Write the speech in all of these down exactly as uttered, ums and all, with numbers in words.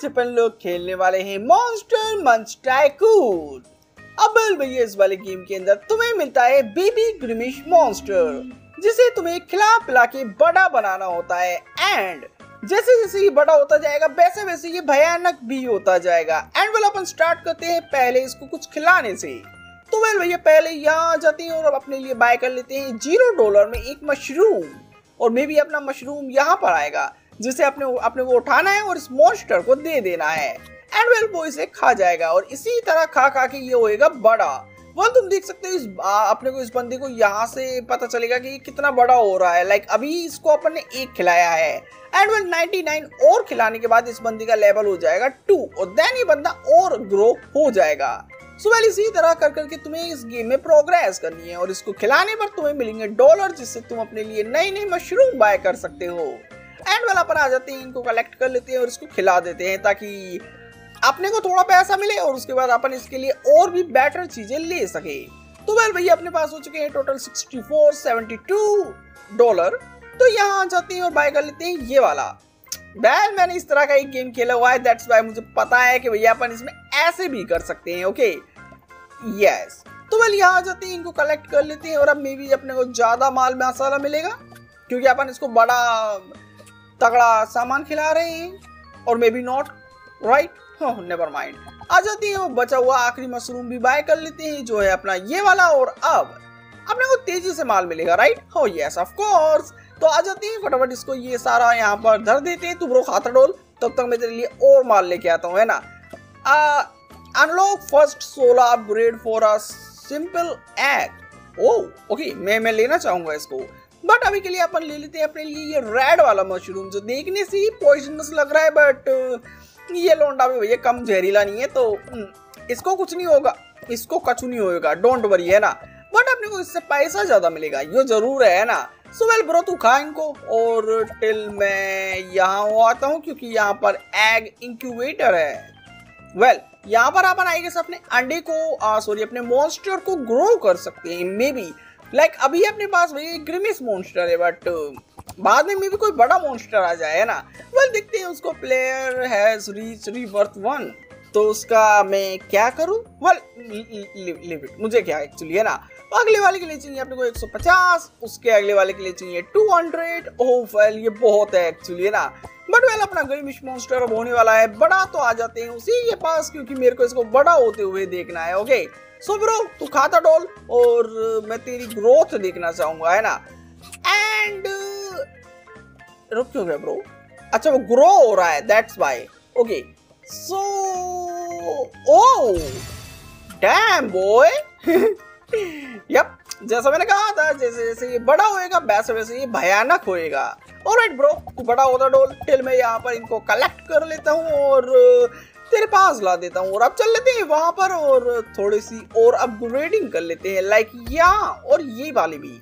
आज अपन लोग खेलने वाले हैं मॉन्स्टर मंच टाइकून। अब भैया इस वाले गेम के अंदर तुम्हें मिलता है बेबी ग्रिमिश मॉन्स्टर, जिसे तुम्हें खिला पिला के बड़ा बनाना होता है। एंड जैसे जैसे ये बड़ा होता जाएगा वैसे वैसे ये भयानक भी होता जाएगा। एंड वेल अपन स्टार्ट करते हैं पहले इसको कुछ खिलाने से। तो वेल भैया पहले यहाँ जाते हैं और अपने लिए बाय कर लेते हैं जीरो डॉलर में एक मशरूम, और मे भी अपना मशरूम यहाँ पर आएगा जिसे अपने अपने को उठाना है और इस मॉन्स्टर को दे देना है। एंड वेल वो इसे खा जाएगा और इसी तरह खा खा के ये होएगा बड़ा। वो तुम देख सकते हो इस आ, अपने को इस बंदे को यहाँ से पता चलेगा कि ये कितना बड़ा हो रहा है। लाइक अभी इसको अपन ने एक खिलाया है एंड वेल नाइंटी नाइन और खिलाने के बाद इस बंदे का लेवल हो जाएगा टू और देन ये बंदा और ग्रो हो जाएगा। सो वेल इसी तरह कर करके तुम्हें इस गेम में प्रोग्रेस करनी है और इसको खिलाने पर तुम्हें मिलेंगे डॉलर, जिससे तुम अपने लिए नई नई मशरूम बाय कर सकते हो। एंड वेल अपन आ जाते हैं, इनको कलेक्ट कर लेते हैं और इसको खिला देते हैं ताकि अपने को थोड़ा पैसा मिले और उसके बाद अपन इसके लिए और भी बेटर चीजें ले सके। तो वेल भैया अपने पास हो चुके हैं total sixty four seventy two dollar. तो यहाँ आ जाते हैं और बाय कर लेते हैं ये वाला। वेल मैंने इस तरह का एक गेम खेला हुआ है, दैट्स व्हाई मुझे पता है कि भैया अपन इसमें ऐसे भी कर सकते हैं। ओके यस, तो वेल यहाँ आ जाते हैं, इनको कलेक्ट कर लेते हैं और अब मे भी अपने को ज्यादा माल मसाला मिलेगा क्योंकि अपन इसको बड़ा तगड़ा सामान खिला रहे हैं। और maybe not right, never mind. आ जाते हैं वो बचा हुआ आखिरी मशरूम भी बाय कर लेते हैं जो है अपना ये वाला, और अब अपने को तेजी से माल मिलेगा राइट। हो यस ऑफ कोर्स। तो आ जाते हैं फटाफट इसको ये सारा यहाँ पर धर देते हैं। तू ब्रो खाता डोल, तब तक मैं तेरे लिए और माल लेके आता हूँ, है ना। अनलॉक फर्स्ट सोलह upgrade for a simple egg. Oh okay, मैं मैं लेना चाहूंगा इसको, बट अभी के लिए अपन ले लेते हैं अपने लिए ये रेड वाला मशरूम जो देखने से ही पॉइजनस लग रहा है, बट ये लौंडा भी भैया कम जहरीला नहीं है तो इसको कुछ नहीं होगा, इसको कछु नहीं होगा, डोंट वरी, है ना। बट अपने को इससे पैसा ज्यादा मिलेगा ये जरूर है ना। सो वेल ब्रो तू खा इनको और टिल मैं यहाँ आता हूँ क्योंकि यहाँ पर एग इंक्यूबेटर है। वेल well, यहाँ पर अपन आएंगे अपने अंडे को सॉरी अपने मॉन्स्टर को ग्रो कर सकते हैं मे बी। लाइक like, अभी अपने पास भाई ग्रिमिश मॉन्स्टर है, बट बाद में मे भी कोई बड़ा मॉन्स्टर आ जाए, है ना। वेल well, देखते हैं उसको। Player has reach rebirth one, तो उसका मैं क्या करूं? वेल लिव इट, मुझे क्या एक्चुअली, है ना। अगले वाले के लिए चाहिए अपने को एक सौ पचास, उसके अगले वाले के लिए चाहिए दो सौ। ओह वेल ये बहुत है एक्चुअली, है ना। बट वेल अपना ग्रिमिश मॉन्स्टर अब होने वाला है बड़ा, तो आ जाते हैं उसी के पास क्योंकि मेरे को इसको बड़ा होते हुए देखना है। ओके सो ब्रो तू खाता डोल और मैं तेरी ग्रोथ देखना चाहूंगा, है ना। एंड रुक क्यों गया ब्रो? अच्छा वो ग्रो हो रहा है, that's why. Okay so oh damn boy. Yup, जैसा मैंने कहा था जैसे जैसे ये बड़ा होएगा वैसे वैसे ये भयानक होएगा। ऑलराइट ब्रो तू बड़ा होता डोल, टिल मैं यहाँ पर इनको कलेक्ट कर लेता हूँ और तेरे पास ला देता हूँ और अब चल लेते हैं वहां पर और थोड़ी सी और अपग्रेडिंग कर लेते हैं। लाइक यहाँ और ये वाले भी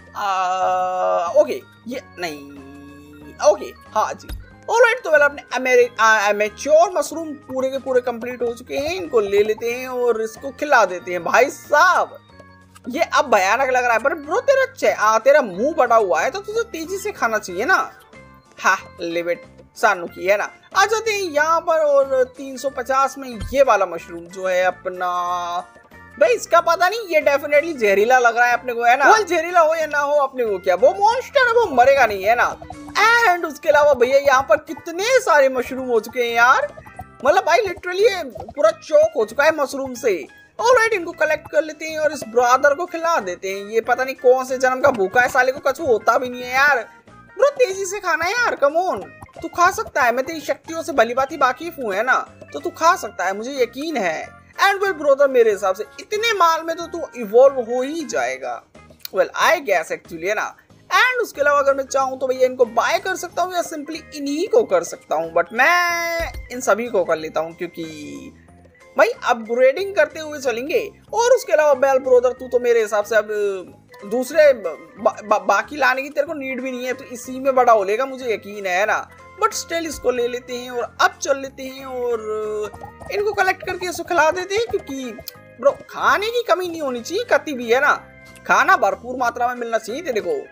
आ, ओके ये नहीं ओके हाँ जी। ऑलराइट तो वेल अपने मैच्योर मशरूम पूरे के पूरे कंप्लीट हो चुके हैं, इनको ले लेते हैं और इसको खिला देते हैं। भाई साहब ये अब भयानक लग रहा है, पर ब्रो तेरा आ, तेरा मुंह बड़ा हुआ है तो तुझे तेजी से खाना चाहिए ना। हाँ लिव इट सानू की, है ना। आ जाते हैं यहाँ पर और तीन सौ पचास में ये वाला मशरूम जो है अपना, भाई इसका पता नहीं, ये डेफिनेटली जहरीला लग रहा है अपने को, है ना। जहरीला हो या ना हो अपने को क्या, वो मॉन्स्टर है वो मरेगा नहीं, है ना। एंड उसके अलावा भैया यहाँ पर कितने सारे मशरूम हो चुके हैं यार, मतलब भाई लिटरली पूरा चौक हो चुका है मशरूम से। ऑलराइट इनको कलेक्ट कर लेते हैं और इस ब्रदर को खिला देते हैं। ये पता नहीं कौन से जन्म का भूखा है, साले को कछु होता भी नहीं है यार। ब्रो तेजी से खाना है यार, कम ऑन तू खा सकता है, मैं तेरी शक्तियों से भली बात ही वाकिफ हूँ, है ना, तो तू खा सकता है, मुझे यकीन है। एंड वेल ब्रदर मेरे हिसाब से इतने माल में तो तू इवॉल्व हो ही जाएगा। वेल आई गैस एक्चुअली, है ना। एंड उसके अलावा अगर मैं चाहूँ तो भैया इनको बाय कर सकता हूँ या सिंपली इन्हीं को कर सकता हूँ, बट मैं इन सभी को कर लेता हूँ क्योंकि भाई अपग्रेडिंग करते हुए चलेंगे। और उसके अलावा बेल ब्रदर तू तो मेरे हिसाब से अब दूसरे बा, बा, बाकी लाने की तेरे को नीड भी नहीं है, तो इसी में बड़ा हो लेगा मुझे यकीन है ना। बट स्टिल इसको ले लेते हैं और अब चल लेते हैं और इनको कलेक्ट करके इसको खिला देते हैं क्योंकि ब्रो खाने की कमी नहीं होनी चाहिए कभी भी, है ना। खाना भरपूर मात्रा में मिलना चाहिए तेरे को।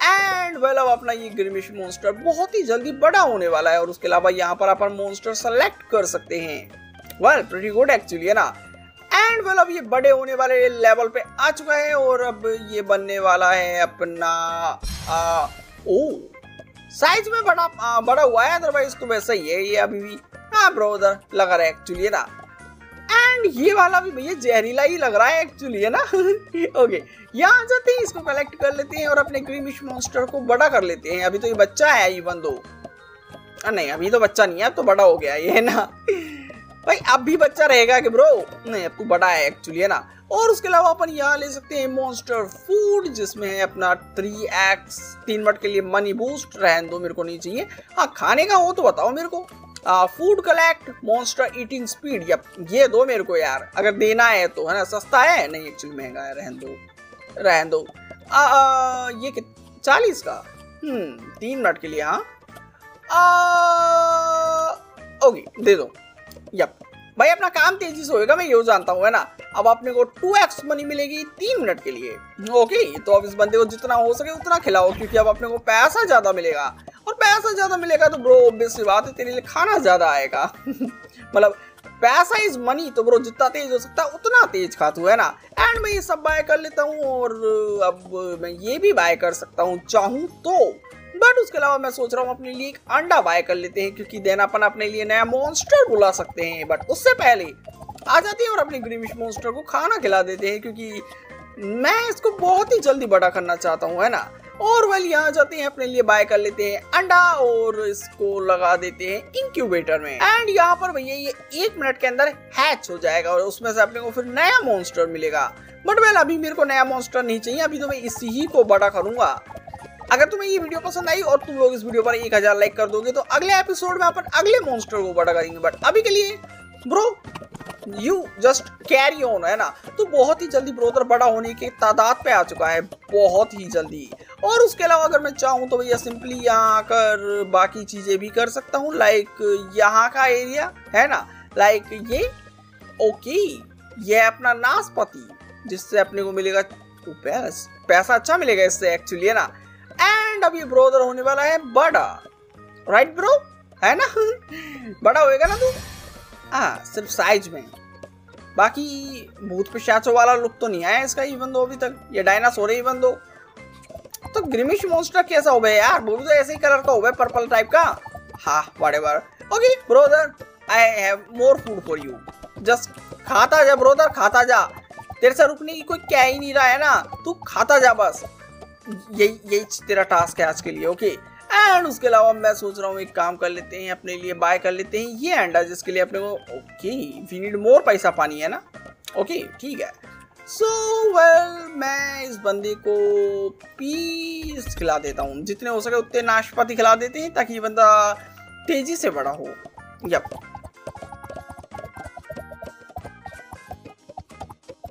एंड वेल अब अपना ये ग्रिमिश मॉन्स्टर बहुत ही जल्दी बड़ा होने वाला है और उसके अलावा यहाँ पर अपन मॉन्स्टर सेलेक्ट कर सकते हैं। वेल प्रीटी गुड एक्चुअली है ना। एंड वेल अब ये बड़े होने वाले लेवल पे आ चुका है और अब ये बनने वाला है अपना आ, ओ साइज में बड़ा आ, बड़ा हुआ है, अदरवाइज तो वैसा ही है ये अभी भी। हाँ ब्रो उधर लगा रहा है एक्चुअली है ना। एंड ये वाला भी भैया जहरीला ही लग रहा है एक्चुअली है ना। ओके यहाँ जाते हैं, इसको कलेक्ट कर लेते हैं और अपने ग्रिमिश मॉन्स्टर को बड़ा कर लेते हैं। अभी तो ये बच्चा है इवन दो, नहीं अभी तो बच्चा नहीं है, अब तो बड़ा हो गया ये है ना। भाई अब भी बच्चा रहेगा कि ब्रो, नहीं अब तो बड़ा है एक्चुअली है ना। और उसके अलावा अपन यहाँ ले सकते हैं मॉन्स्टर फूड, जिसमें है अपना थ्री एक्स तीन मिनट के लिए मनी बूस्ट। रहने दो, मेरे को नहीं चाहिए। हाँ खाने का हो तो बताओ मेरे को। Food collect, monster eating speed, ये दो मेरे को यार, अगर देना है तो है ना। सस्ता है नहीं एक्चुअली महंगा है, रहने दो रहने दो। आ, आ, ये चालीस का हम्म तीन मिनट के लिए। हाँ ओके दे दो। यप भाई अपना काम तेजी से होएगा, मैं ये जानता हूँ है ना। अब अपने को टू एक्स मनी मिलेगी तीन मिनट के लिए। ओके तो अब इस बंदे को जितना हो सके उतना खिलाओ, क्योंकि अब अपने को पैसा ज्यादा मिलेगा और पैसा ज्यादा मिलेगा तो ब्रो ऑब्वियस सी बात है तेरे लिए खाना ज्यादा आएगा। मतलब पैसा इज मनी, तो ब्रो जितना तेज हो सकता है उतना तेज खा तू है ना। एंड मैं ये सब बाय कर लेता हूँ और अब मैं ये भी बाय कर सकता हूँ चाहूँ तो। बट उसके अलावा मैं सोच रहा हूँ अपने लिए एक अंडा बाय कर लेते हैं, क्योंकि देन अपन अपने लिए नया मॉन्स्टर बुला सकते हैं। बट उससे पहले आ जाते हैं और अपने ग्रिमिश मॉन्स्टर को खाना खिला देते हैं, क्योंकि मैं इसको बहुत ही जल्दी बड़ा करना चाहता हूँ है ना। और वेल यहाँ जाते हैं, अपने लिए बाय कर लेते हैं अंडा और इसको लगा देते हैं इंक्यूबेटर में। एंड यहाँ पर भैया ये एक मिनट के अंदर हैच हो जाएगा और उसमें से अपने को फिर नया मॉन्स्टर मिलेगा। बट वेल अभी मेरे को नया मॉन्स्टर नहीं चाहिए, अभी तो मैं इसी ही को बड़ा करूंगा। अगर तुम्हें ये वीडियो पसंद आई और तुम लोग इस वीडियो पर एक हजार लाइक कर दोगे तो अगले एपिसोड में अपन अगले मॉन्स्टर को बड़ा करेंगे। बट अभी के लिए bro you just carry on है ना। तो बहुत ही जल्दी ब्रोदर बड़ा होने के तादाद पे आ चुका है, बहुत ही जल्दी। और उसके अलावा अगर मैं चाहूँ तो भैया सिंपली यहाँ आकर बाकी चीजें भी कर सकता हूँ, लाइक यहाँ का एरिया है ना, लाइक ये। ओके ये अपना नाशपाती, जिससे अपने को मिलेगा पैसा अच्छा मिलेगा इससे एक्चुअली है ना। एंड अभी ब्रोदर होने वाला है बड़ा, राइट ब्रो है ना। बड़ा होएगा ना तू। हाँ सिर्फ साइज में, बाकी भूत पिशाचों वाला लुक तो नहीं आया इसका इवन दो अभी तक। ये डायनासोर है इवन दो। तो ग्रिमिश मॉन्स्टर कैसा होगा यार, वो भी तो ऐसे ही कलर का होगा, पर्पल टाइप का। हाँ whatever. Okay brother I have more food for you, just खाता जा ब्रोदर, खाता जा। तेरे से रुकने की कोई क्या ही नहीं रहा है ना, तू खाता जा बस। यही यही तेरा टास्क है आज के लिए। ओके एंड उसके अलावा मैं सोच रहा हूँ एक काम कर लेते हैं, अपने लिए बाय कर लेते हैं ये अंडा, जिसके लिए अपने को ओके वी नीड मोर पैसा पानी है ना। ओके ठीक है। सो so, वेल well, मैं इस बंदे को पीस खिला देता हूँ, जितने हो सके उतने नाशपाती खिला देते हैं ताकि ये बंदा तेजी से बड़ा हो। यप